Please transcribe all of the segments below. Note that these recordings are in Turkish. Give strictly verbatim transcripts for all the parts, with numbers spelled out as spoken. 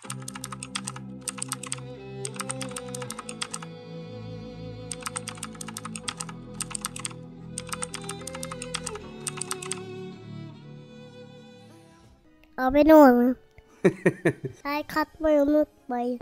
Abone olun. Like atmayı unutmayın.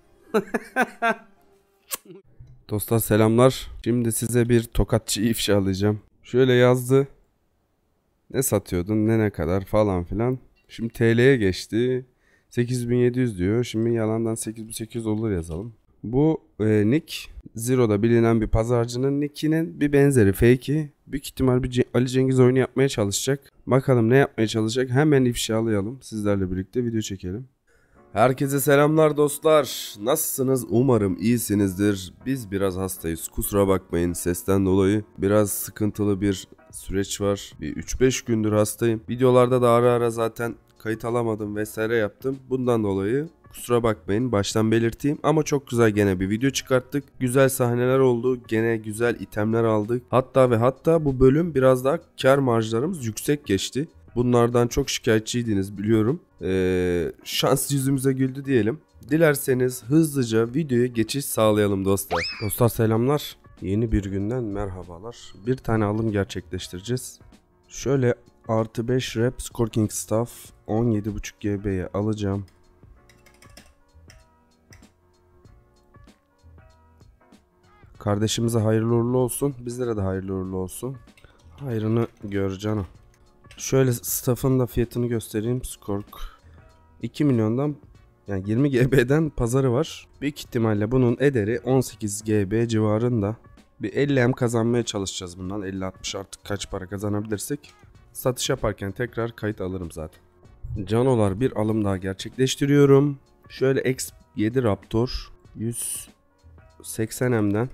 Dostlar selamlar. Şimdi size bir tokatçı ifşalayacağım. Şöyle yazdı. Ne satıyordun, ne ne kadar falan filan. Şimdi T L'ye geçti. sekiz bin yedi yüz diyor. Şimdi yalandan sekiz bin sekiz yüz olur yazalım. Bu e, nick Zero'da bilinen bir pazarcının nickinin bir benzeri fake'i. Büyük ihtimal bir C- Ali Cengiz oyunu yapmaya çalışacak. Bakalım ne yapmaya çalışacak. Hemen ifşalayalım. Sizlerle birlikte video çekelim. Herkese selamlar dostlar. Nasılsınız? Umarım iyisinizdir. Biz biraz hastayız. Kusura bakmayın sesten dolayı. Biraz sıkıntılı bir süreç var. Bir üç beş gündür hastayım. Videolarda da ara ara zaten kayıt alamadım vesaire yaptım. Bundan dolayı kusura bakmayın, baştan belirteyim. Ama çok güzel gene bir video çıkarttık. Güzel sahneler oldu. Gene güzel itemler aldık. Hatta ve hatta bu bölüm biraz daha kar marjlarımız yüksek geçti. Bunlardan çok şikayetçiydiniz biliyorum. Ee, şans yüzümüze güldü diyelim. Dilerseniz hızlıca videoya geçiş sağlayalım dostlar. Dostlar selamlar. Yeni bir günden merhabalar. Bir tane alım gerçekleştireceğiz. Şöyle artı beş rep Scorking Staff on yedi buçuk G B'ye alacağım. Kardeşimize hayırlı uğurlu olsun. Bizlere de hayırlı uğurlu olsun. Hayrını gör canım. Şöyle staff'ın da fiyatını göstereyim. Skork iki milyondan yani yirmi G B'den pazarı var. Büyük ihtimalle bunun ederi on sekiz G B civarında. Bir elli M kazanmaya çalışacağız bundan. elli altmış artık kaç para kazanabilirsek. Satış yaparken tekrar kayıt alırım zaten. Canolar bir alım daha gerçekleştiriyorum. Şöyle X yedi Raptor yüz seksen M'den.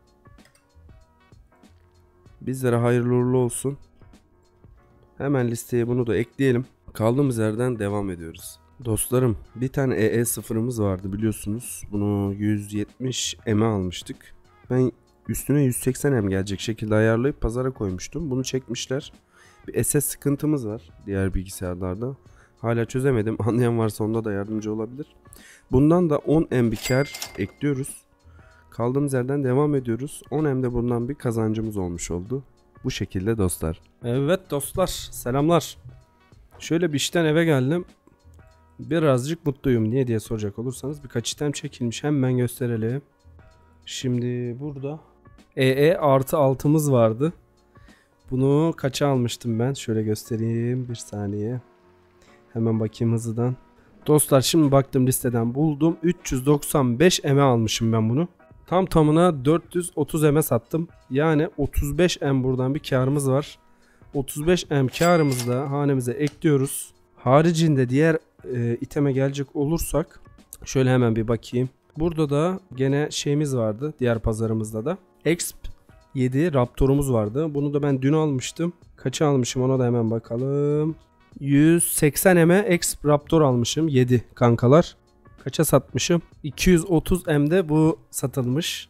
Bizlere hayırlı uğurlu olsun. Hemen listeye bunu da ekleyelim. Kaldığımız yerden devam ediyoruz. Dostlarım bir tane E E sıfırımız vardı biliyorsunuz. Bunu yüz yetmiş M'e almıştık. Ben üstüne yüz seksen M gelecek şekilde ayarlayıp pazara koymuştum. Bunu çekmişler. Bir S S sıkıntımız var diğer bilgisayarlarda. Hala çözemedim. Anlayan varsa onda da yardımcı olabilir. Bundan da on M bir kar ekliyoruz. Kaldığımız yerden devam ediyoruz. on M'de bundan bir kazancımız olmuş oldu. Bu şekilde dostlar. Evet dostlar selamlar. Şöyle bir işten eve geldim. Birazcık mutluyum. Niye diye soracak olursanız birkaç item çekilmiş. Hemen gösterelim. Şimdi burada E E artı altımız vardı. Bunu kaça almıştım ben? Şöyle göstereyim bir saniye. Hemen bakayım hızlıdan. Dostlar şimdi baktım listeden buldum. üç yüz doksan beş M'e almışım ben bunu. Tam tamına dört yüz otuz M'e sattım. Yani otuz beş M buradan bir karımız var. otuz beş M karımızı da hanemize ekliyoruz. Haricinde diğer e, iteme gelecek olursak şöyle hemen bir bakayım. Burada da gene şeyimiz vardı diğer pazarımızda da. X yedi Raptor'umuz vardı. Bunu da ben dün almıştım. Kaça almışım ona da hemen bakalım. yüz seksen M'e X Raptor almışım. yedi kankalar. Kaça satmışım? iki yüz otuz M'de bu satılmış.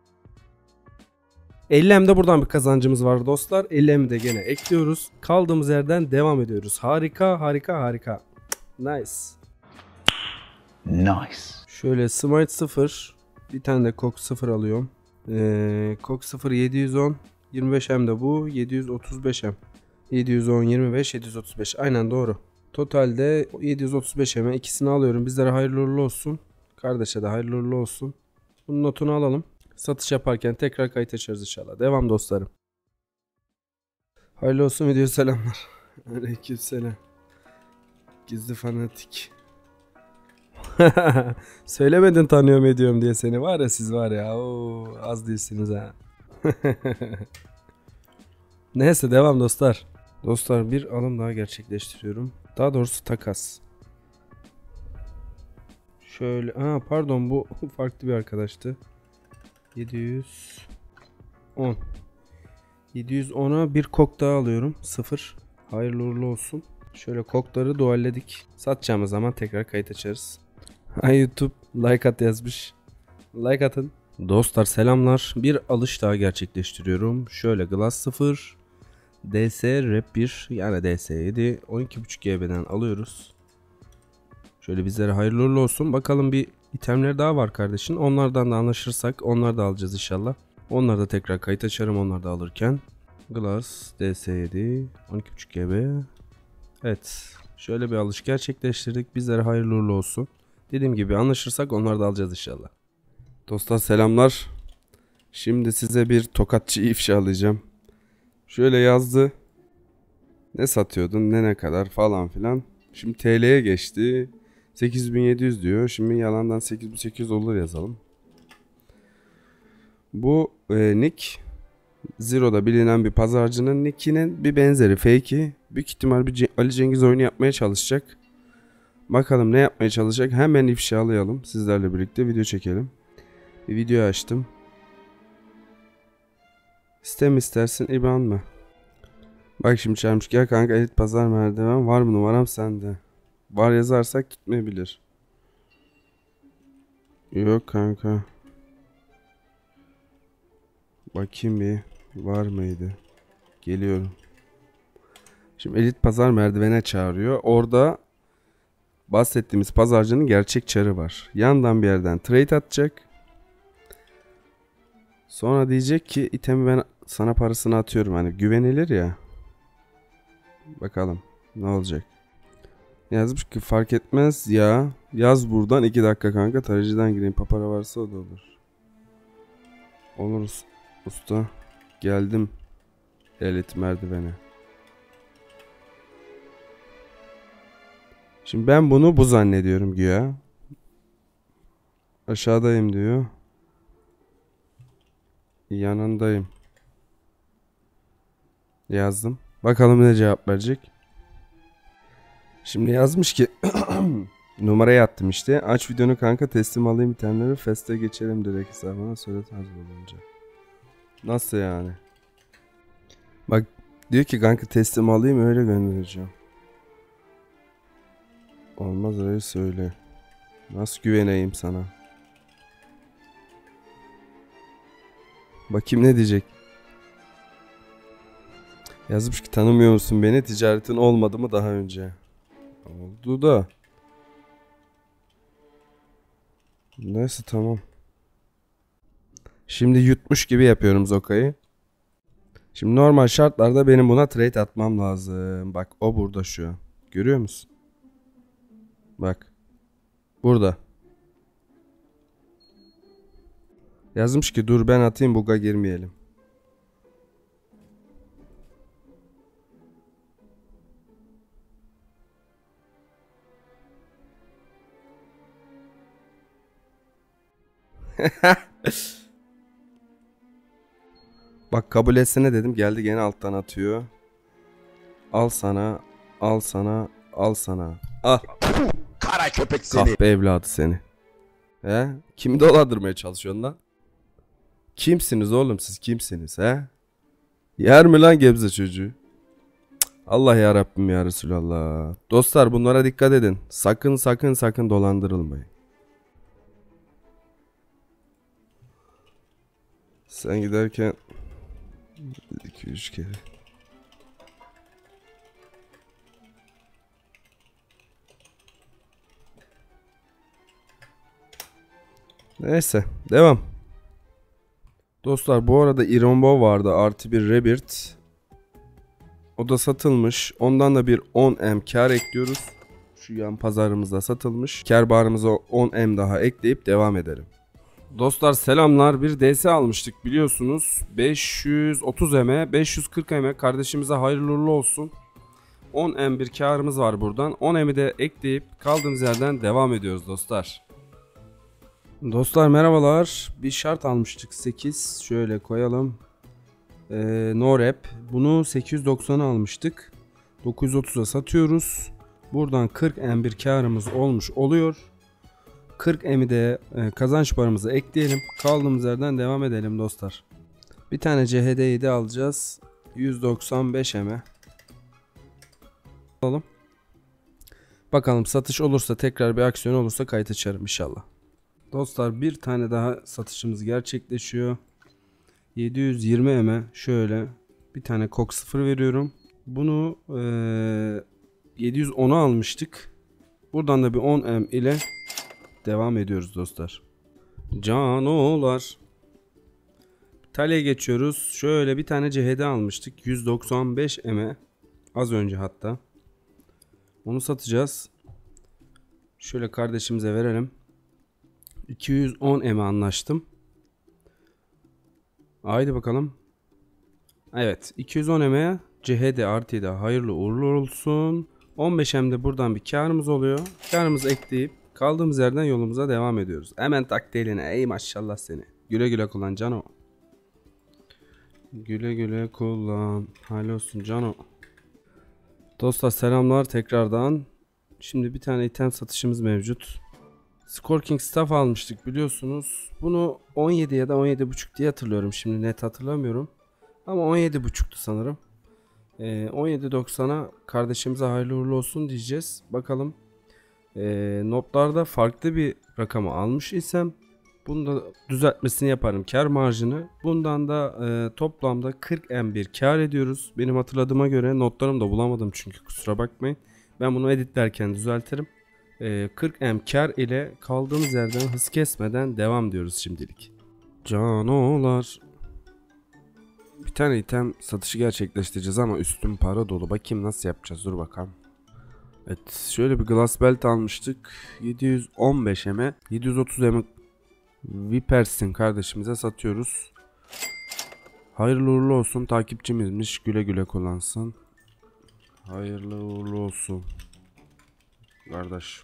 elli M'de buradan bir kazancımız var dostlar. elli M'de gene ekliyoruz. Kaldığımız yerden devam ediyoruz. Harika harika harika. Nice. Nice. Şöyle Smite sıfır. Bir tane de Cox sıfır alıyorum. Ee, Cox sıfır yedi yüz on. yirmi beş M'de bu. yedi yüz otuz beş M. yedi yüz on, yirmi beş, yedi yüz otuz beş. Aynen doğru. Totalde yedi yüz otuz beş M'e ikisini alıyorum. Bizlere hayırlı uğurlu olsun. Kardeşe de hayırlı uğurlu olsun. Bunun notunu alalım. Satış yaparken tekrar kayıt açarız inşallah. Devam dostlarım. Hayırlı olsun video selamlar. Aleykümselam. Gizli fanatik. Söylemedin tanıyorum ediyorum diye seni var ya siz var ya. Oo, az değilsiniz ha. Neyse devam dostlar. Dostlar bir alım daha gerçekleştiriyorum. Daha doğrusu takas. Şöyle ha pardon bu farklı bir arkadaştı. yedi yüz on. yedi yüz ona bir kok daha alıyorum. sıfır. Hayırlı uğurlu olsun. Şöyle kokları dualledik. Satacağımız zaman tekrar kayıt açarız. Hay YouTube like at yazmış. Like atın. Dostlar selamlar. Bir alış daha gerçekleştiriyorum. Şöyle Glass sıfır. D S Rep bir yani D S yedi. on iki buçuk G B'den alıyoruz. Şöyle bizlere hayırlı uğurlu olsun. Bakalım bir itemleri daha var kardeşin. Onlardan da anlaşırsak onları da alacağız inşallah. Onları da tekrar kayıt açarım onları da alırken. Glass D S yedi on iki buçuk G B. Evet. Şöyle bir alış gerçekleştirdik. Bizlere hayırlı uğurlu olsun. Dediğim gibi anlaşırsak onları da alacağız inşallah. Dostlar selamlar. Şimdi size bir tokatçıyı ifşalayacağım. Şöyle yazdı. Ne satıyordun ne ne kadar falan filan. Şimdi T L'ye geçti. sekiz bin yedi yüz diyor. Şimdi yalandan sekiz bin sekiz yüz dolar yazalım. Bu e, nick Zero'da bilinen bir pazarcının nickinin bir benzeri fake'i. Büyük ihtimal bir C- Ali Cengiz oyunu yapmaya çalışacak. Bakalım ne yapmaya çalışacak. Hemen ifşalayalım. Sizlerle birlikte video çekelim. Bir video açtım. Sistem istersin I B A N mı? Bak şimdi çarpmış. Gel kanka elit pazar merdiven var mı numaram sende. Var yazarsak gitmeyebilir. Yok kanka. Bakayım bir. Var mıydı? Geliyorum. Şimdi elit pazar merdivene çağırıyor. Orada bahsettiğimiz pazarcının gerçek çarı var. Yandan bir yerden trade atacak. Sonra diyecek ki itemi ben sana parasını atıyorum. Hani güvenilir ya. Bakalım ne olacak. Yazmış ki fark etmez ya. Yaz buradan iki dakika kanka. Tarayıcıdan gireyim. Papara varsa o da olur. Olur usta. Geldim. Elit merdivene. Şimdi ben bunu bu zannediyorum güya. Aşağıdayım diyor. Yanındayım. Yazdım. Bakalım ne cevap verecek. Şimdi yazmış ki numarayı attım işte. Aç videonu kanka teslim alayım itemleri. Feste geçelim direkt hesabına. Söyle tarz olunca. Nasıl yani? Bak diyor ki kanka teslim alayım öyle göndereceğim. Olmaz öyle söyle. Nasıl güveneyim sana? Bakayım ne diyecek. Yazmış ki tanımıyor musun beni? Ticaretin olmadı mı daha önce? Oldu da. Neyse tamam. Şimdi yutmuş gibi yapıyorum Zoka'yı. Şimdi normal şartlarda benim buna trade atmam lazım. Bak o burada şu an. Görüyor musun? Bak. Burada. Yazmış ki dur ben atayım buga girmeyelim. Bak kabul etsene dedim geldi gene alttan atıyor. Al sana, al sana, al sana. Al. Kara köpek seni. Kahpe evladı seni. He? Kimi dolandırmaya çalışıyorsun lan? Kimsiniz oğlum siz kimsiniz he? Yer mi lan Gebze çocuğu? Cık. Allah ya Rabbim ya Resulallah. Dostlar bunlara dikkat edin. Sakın sakın sakın dolandırılmayın. Sen giderken iki üç kere. Neyse devam. Dostlar bu arada Irombo vardı artı bir Rebirth. O da satılmış. Ondan da bir on M kar ekliyoruz. Şu yan pazarımızda satılmış. Kar barımıza on M daha ekleyip devam edelim. Dostlar selamlar. Bir D S almıştık biliyorsunuz. beş yüz otuz M'e beş yüz kırk M'e kardeşimize hayırlı uğurlu olsun. on M bir karımız var buradan. on M'i de ekleyip kaldığımız yerden devam ediyoruz dostlar. Dostlar merhabalar. Bir şart almıştık sekiz. Şöyle koyalım. Ee, no rap. Bunu sekiz yüz doksan'a almıştık. dokuz yüz otuz'a satıyoruz. Buradan kırk M bir karımız olmuş oluyor. kırk M'i de e, kazanç paramızı ekleyelim. Kaldığımız yerden devam edelim dostlar. Bir tane C H D yedi alacağız. yüz doksan beş M'e. Alalım. Bakalım satış olursa tekrar bir aksiyon olursa kayıt açarım inşallah. Dostlar bir tane daha satışımız gerçekleşiyor. yedi yüz yirmi M'e şöyle bir tane kok sıfır veriyorum. Bunu e, yedi yüz on'a almıştık. Buradan da bir on M ile devam ediyoruz dostlar. Canolar. İtalya'ya geçiyoruz. Şöyle bir tane C H D almıştık. yüz doksan beş M'e. Az önce hatta. Onu satacağız. Şöyle kardeşimize verelim. iki yüz on M'e anlaştım. Haydi bakalım. Evet, iki yüz on M'e C H D artı yedi hayırlı uğurlu olsun. on beş M'de buradan bir karımız oluyor. Karımızı ekleyip kaldığımız yerden yolumuza devam ediyoruz. Hemen taktı eline. Ey maşallah seni. Güle güle kullan Cano. Güle güle kullan. Hayırlı olsun Cano. Dostlar selamlar tekrardan. Şimdi bir tane item satışımız mevcut. Scorking Staff almıştık biliyorsunuz. Bunu on yedi ya da on yedi buçuk diye hatırlıyorum. Şimdi net hatırlamıyorum. Ama on yedi buçuktu sanırım. Ee, on yedi doksana kardeşimize hayırlı uğurlu olsun diyeceğiz. Bakalım. Ee, notlarda farklı bir rakamı almış isem bunu da düzeltmesini yaparım. Kar marjını. Bundan da e, toplamda kırk M bir kar ediyoruz. Benim hatırladığıma göre notlarımı da bulamadım çünkü kusura bakmayın. Ben bunu editlerken düzeltirim. E, kırk M kar ile kaldığımız yerden hız kesmeden devam diyoruz şimdilik. Canolar. Bir tane item satışı gerçekleştireceğiz ama üstüm para dolu. Bakayım nasıl yapacağız, dur bakalım. Evet, şöyle bir glass belt almıştık. yedi yüz on beş M'e yedi yüz otuz M Vipers'in kardeşimize satıyoruz. Hayırlı uğurlu olsun, takipçimizmiş, güle güle kullansın. Hayırlı uğurlu olsun kardeş.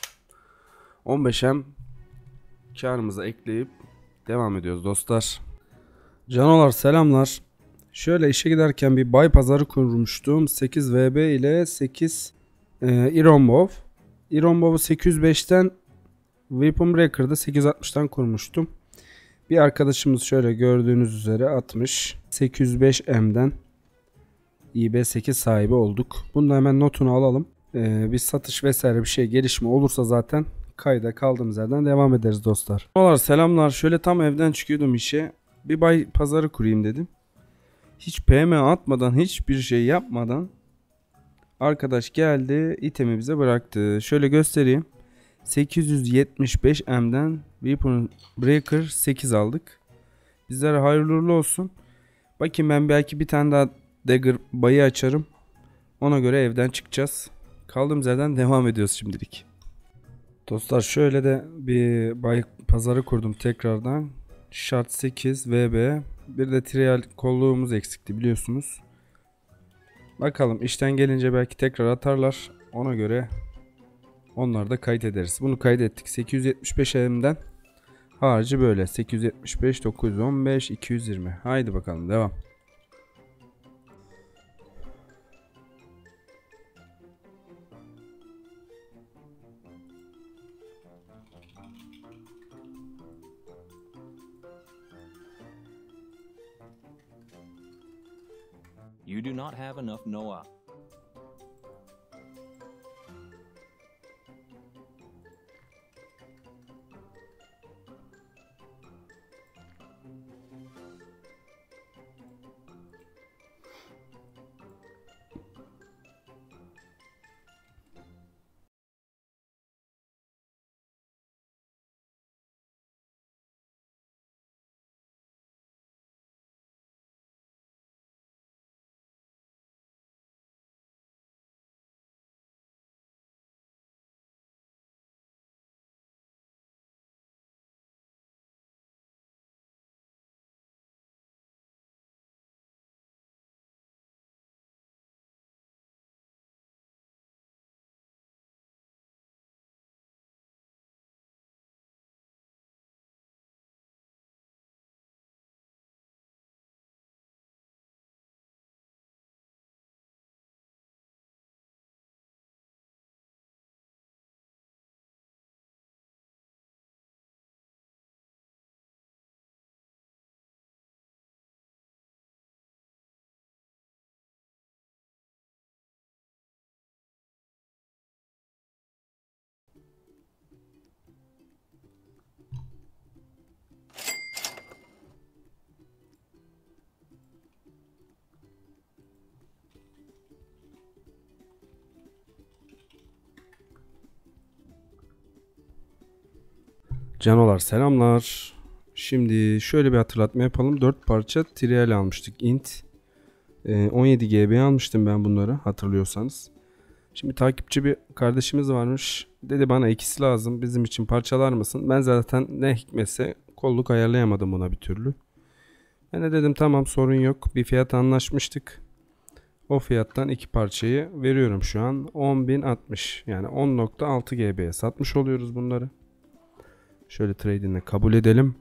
on beş M karımıza ekleyip devam ediyoruz dostlar. Canolar selamlar. Şöyle işe giderken bir bay pazarı kurmuştum. sekiz V B ile sekiz e, Ironbov. Ironbov'u sekiz yüz beşten Weapon Breaker'da sekiz yüz altmıştan kurmuştum. Bir arkadaşımız şöyle gördüğünüz üzere atmış. sekiz yüz beş M'den I B sekiz sahibi olduk. Bunu da hemen notunu alalım. Ee, bir satış vesaire bir şey gelişme olursa zaten kayda kaldığımız yerden devam ederiz dostlar. Selamlar selamlar. Şöyle tam evden çıkıyordum işe. Bir bay pazarı kurayım dedim. Hiç P M atmadan, hiçbir şey yapmadan arkadaş geldi, itemi bize bıraktı. Şöyle göstereyim. sekiz yüz yetmiş beş M'den Weapon Breaker sekiz aldık. Bizlere hayırlı uğurlu olsun. Bakayım, ben belki bir tane daha Dagger bayı açarım. Ona göre evden çıkacağız. Kaldığımız yerden devam ediyoruz şimdilik. Dostlar şöyle de bir bay pazarı kurdum tekrardan. Şart sekiz V B. Bir de trial kolluğumuz eksikti biliyorsunuz. Bakalım işten gelince belki tekrar atarlar. Ona göre onları da kayıt ederiz. Bunu kaydettik. sekiz yüz yetmiş beş M'den harcı böyle. sekiz yüz yetmiş beş, dokuz yüz on beş, iki yüz yirmi. Haydi bakalım devam. You do not have enough Noah. Canolar selamlar. Şimdi şöyle bir hatırlatma yapalım. dört parça trial almıştık. Int. Ee, on yedi G B almıştım ben bunları hatırlıyorsanız. Şimdi takipçi bir kardeşimiz varmış. Dedi bana ikisi lazım. Bizim için parçalar mısın? Ben zaten ne hikmetse kolluk ayarlayamadım buna bir türlü. Ben de dedim tamam sorun yok. Bir fiyat anlaşmıştık. O fiyattan iki parçayı veriyorum şu an. on bin altmış yani on nokta altı G B'ye satmış oluyoruz bunları. Şöyle trade'ini kabul edelim.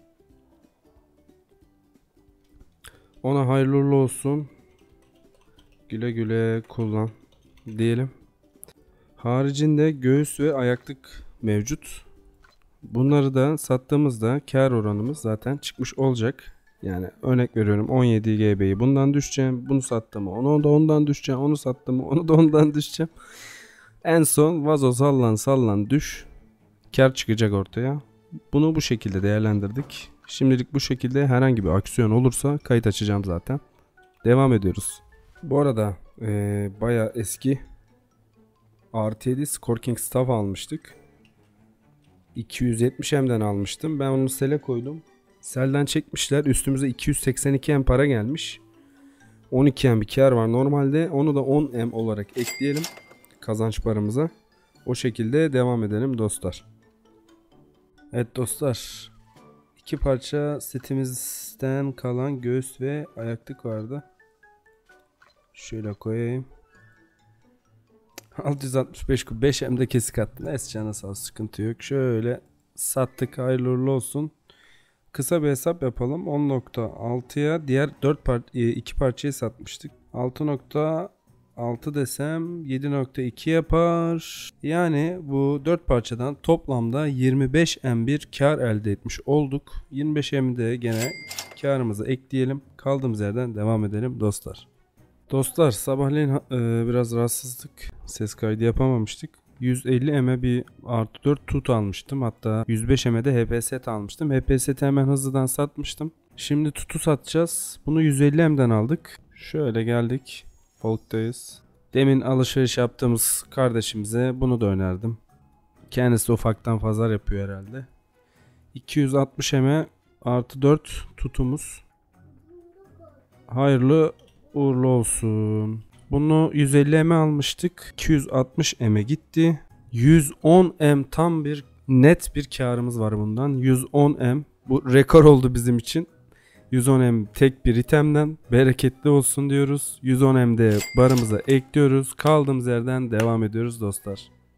Ona hayırlı uğurlu olsun. Güle güle kullan diyelim. Haricinde göğüs ve ayaklık mevcut. Bunları da sattığımızda kar oranımız zaten çıkmış olacak. Yani örnek veriyorum on yedi G B'yi bundan düşeceğim. Bunu sattım onu da ondan düşeceğim. Onu sattım onu da ondan düşeceğim. En son vazo sallan sallan düş. Kar çıkacak ortaya. Bunu bu şekilde değerlendirdik. Şimdilik bu şekilde, herhangi bir aksiyon olursa kayıt açacağım zaten. Devam ediyoruz. Bu arada ee, bayağı eski artı yedi Scorking Staff almıştık. iki yüz yetmiş M'den almıştım. Ben onu sele koydum. Selden çekmişler. Üstümüze iki yüz seksen iki M para gelmiş. on iki M bir kar var normalde. Onu da on M olarak ekleyelim kazanç paramıza. O şekilde devam edelim dostlar. Evet dostlar. İki parça setimizden kalan göğüs ve ayaklık vardı. Şöyle koyayım. altı yüz altmış beş beş M'de kesik attı. Neyse canı sağ olsun, sıkıntı yok. Şöyle sattık, hayırlı uğurlu olsun. Kısa bir hesap yapalım. on nokta altıya diğer dört par iki parçayı satmıştık. altı nokta altı desem yedi nokta iki yapar. Yani bu dört parçadan toplamda yirmi beş M bir kar elde etmiş olduk. yirmi beş M'i de gene karımıza ekleyelim. Kaldığımız yerden devam edelim dostlar. Dostlar sabahleyin e, biraz rahatsızlık. Ses kaydı yapamamıştık. yüz elli M'e bir artı dört tut almıştım. Hatta yüz beş M'e de H P set almıştım. H P seti hemen hızlıdan satmıştım. Şimdi tutu satacağız. Bunu yüz elli M'den aldık. Şöyle geldik. Folk'tayız. Demin alışveriş yaptığımız kardeşimize bunu da önerdim. Kendisi ufaktan pazar yapıyor herhalde. iki yüz altmış M'e artı dört tutumuz. Hayırlı uğurlu olsun. Bunu yüz elli M'e almıştık. iki yüz altmış M'e gitti. yüz on M tam bir net bir karımız var bundan. yüz on M. Bu rekor oldu bizim için. yüz on M tek bir itemden bereketli olsun diyoruz. yüz on M'de barımıza ekliyoruz. Kaldığımız yerden devam ediyoruz dostlar.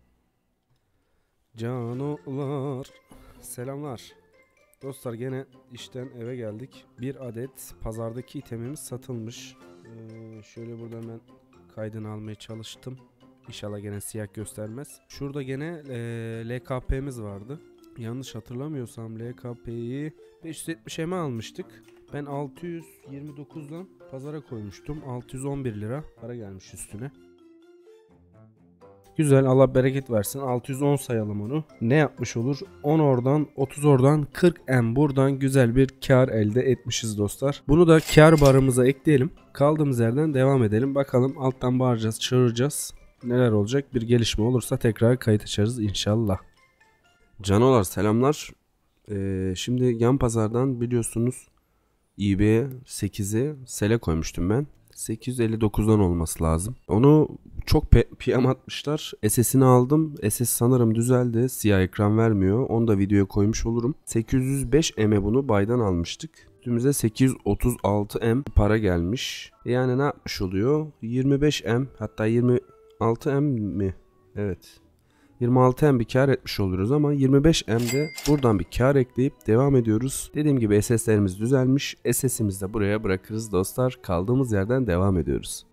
Canolar selamlar. Dostlar gene işten eve geldik. Bir adet pazardaki itemimiz satılmış. Ee, şöyle burada ben kaydını almaya çalıştım. İnşallah gene siyah göstermez. Şurada gene e, L K P'miz vardı. Yanlış hatırlamıyorsam L K P'yi beş yüz yetmiş M'e almıştık. Ben altı yüz yirmi dokuzdan pazara koymuştum. altı yüz on bir lira para gelmiş üstüne. Güzel, Allah bereket versin. altı yüz on sayalım onu. Ne yapmış olur? on oradan, otuz oradan, kırk M buradan güzel bir kar elde etmişiz dostlar. Bunu da kar barımıza ekleyelim. Kaldığımız yerden devam edelim. Bakalım alttan bağıracağız, çağıracağız. Neler olacak? Bir gelişme olursa tekrar kayıt açarız inşallah. Canolar selamlar. Ee, şimdi yan pazardan biliyorsunuz E B sekize sele koymuştum ben. sekiz yüz elli dokuzdan olması lazım. Onu çok P M atmışlar. S S'ini aldım. S S sanırım düzeldi. Siyah ekran vermiyor. Onu da videoya koymuş olurum. sekiz yüz beş M'e bunu baydan almıştık. Üstümüze sekiz yüz otuz altı M para gelmiş. Yani ne yapmış oluyor? yirmi beş M hatta yirmi altı M mi? Evet. yirmi altı M bir kar etmiş oluyoruz ama yirmi beş M'de buradan bir kar ekleyip devam ediyoruz. Dediğim gibi S S'lerimiz düzelmiş. S S'imizi de buraya bırakırız dostlar. Kaldığımız yerden devam ediyoruz.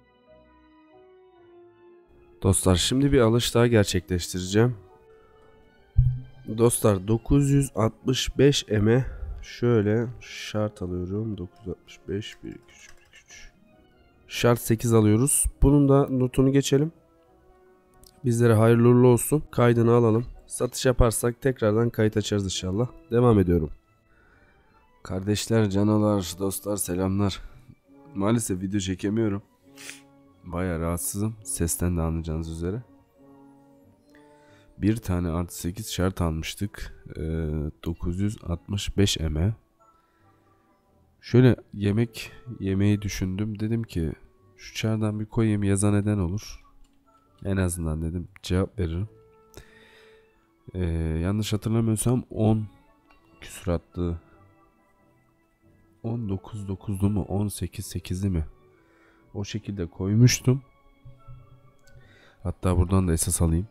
Dostlar şimdi bir alış daha gerçekleştireceğim. Dostlar dokuz yüz altmış beş M'e şöyle şart alıyorum. dokuz yüz altmış beş bir iki üç bir iki üç. Şart sekiz alıyoruz. Bunun da notunu geçelim. Bizlere hayırlı uğurlu olsun. Kaydını alalım. Satış yaparsak tekrardan kayıt açarız inşallah. Devam ediyorum. Kardeşler, canalar, dostlar selamlar. Maalesef video çekemiyorum. Bayağı rahatsızım. Sesten de anlayacağınız üzere. Bir tane artı sekiz şart almıştık. Ee, dokuz yüz altmış beş eme. Şöyle yemek yemeyi düşündüm. Dedim ki şu çardan bir koyayım, yazan eden olur. En azından dedim cevap veririm. Ee, yanlış hatırlamıyorsam on küsuratlı, on dokuz dokuzlu mu, on sekiz sekizli mi? O şekilde koymuştum. Hatta buradan da esas alayım.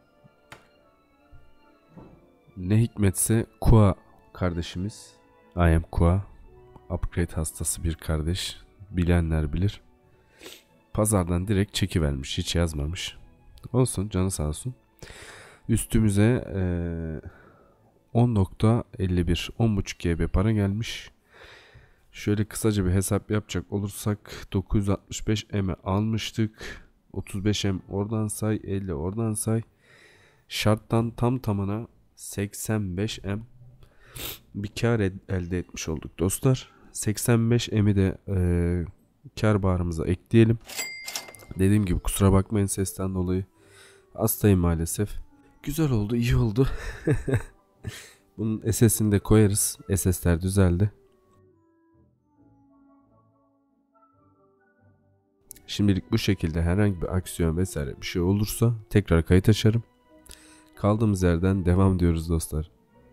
Ne hikmetse Kua kardeşimiz. I am Kua. Upgrade hastası bir kardeş. Bilenler bilir. Pazardan direkt çekivermiş. Hiç yazmamış. Olsun, canı sağ olsun. Üstümüze ee, on nokta elli bir, on buçuk gigabayt para gelmiş. Şöyle kısaca bir hesap yapacak olursak dokuz yüz altmış beş eme almıştık. otuz beş em oradan say, elli oradan say. Şarttan tam tamına seksen beş em bir kar elde etmiş olduk dostlar. seksen beş emi de e, kar barımıza ekleyelim. Dediğim gibi kusura bakmayın sesten dolayı. Hastayım maalesef. Güzel oldu, iyi oldu. Bunun S S'ini de koyarız. S S'ler düzeldi. Şimdilik bu şekilde, herhangi bir aksiyon vesaire bir şey olursa tekrar kayıt açarım. Kaldığımız yerden devam diyoruz dostlar.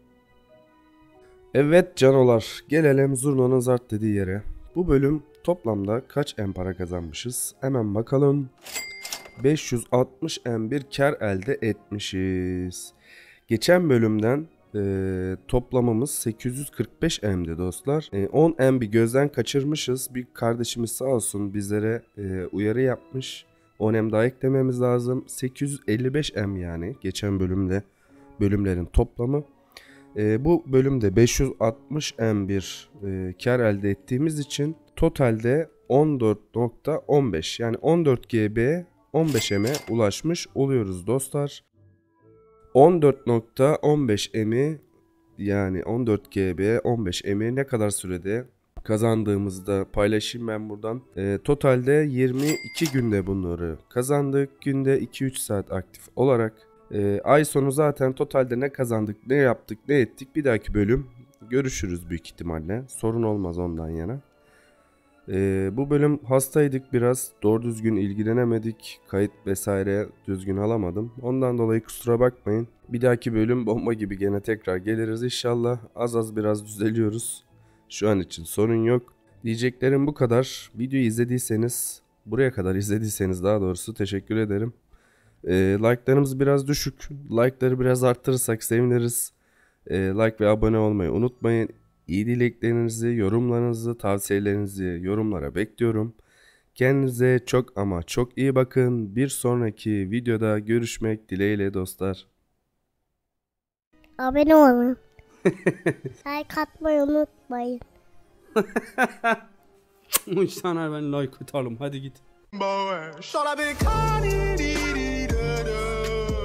Evet canolar, gelelim zurnanın zart dediği yere. Bu bölüm toplamda kaç em para kazanmışız? Hemen bakalım. beş yüz altmış em bir kar elde etmişiz. Geçen bölümden e, toplamımız sekiz yüz kırk beş em'di dostlar. E, on em bir gözden kaçırmışız. Bir kardeşimiz sağ olsun bizlere e, uyarı yapmış. on em daha eklememiz lazım. sekiz yüz elli beş em yani geçen bölümde bölümlerin toplamı. E, bu bölümde beş yüz altmış em bir e, kar elde ettiğimiz için totalde on dört nokta on beş yani on dört gigabayt on beş em'e ulaşmış oluyoruz dostlar. on dört nokta on beş em'i yani on dört gigabayt on beş em'i ne kadar sürede kazandığımızda paylaşayım ben buradan. E, totalde yirmi iki günde bunları kazandık. Günde iki üç saat aktif olarak. E, ay sonu zaten totalde ne kazandık, ne yaptık, ne ettik bir dahaki bölüm görüşürüz büyük ihtimalle. Sorun olmaz ondan yana. Ee, bu bölüm hastaydık biraz, doğru düzgün ilgilenemedik, kayıt vesaire düzgün alamadım, ondan dolayı kusura bakmayın. Bir dahaki bölüm bomba gibi gene tekrar geliriz inşallah. Az az biraz düzeliyoruz, şu an için sorun yok. Diyeceklerim bu kadar. Videoyu izlediyseniz, buraya kadar izlediyseniz daha doğrusu teşekkür ederim. ee, Like'larımız biraz düşük, like'ları biraz arttırırsak seviniriz. ee, Like ve abone olmayı unutmayın. İyi dileklerinizi, yorumlarınızı, tavsiyelerinizi yorumlara bekliyorum. Kendinize çok ama çok iyi bakın. Bir sonraki videoda görüşmek dileğiyle dostlar. Abone olun. Like atmayı unutmayın. Üç tane ben like atalım. Hadi git. Shall I be